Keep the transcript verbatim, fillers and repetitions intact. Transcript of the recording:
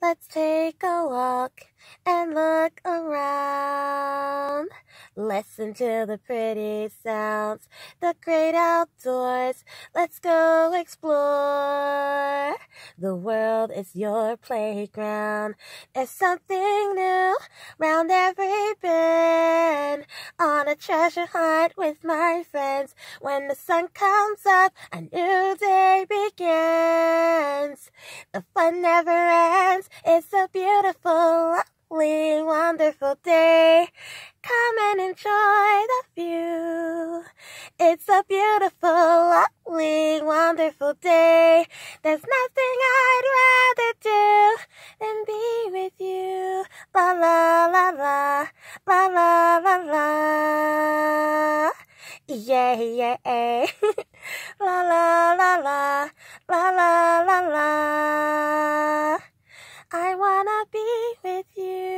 Let's take a walk and look around. Listen to the pretty sounds, the great outdoors. Let's go explore. The world is your playground. There's something new round every bend. On a treasure hunt with my friends. When the sun comes up, a new day begins. The fun never ends. It's a beautiful, lovely, wonderful day. Come and enjoy the view. It's a beautiful, lovely, wonderful day. There's nothing I'd rather do than be with you. La la la la, la la la la. Yeah, yeah. La la la la, la la la la. I wanna be with you.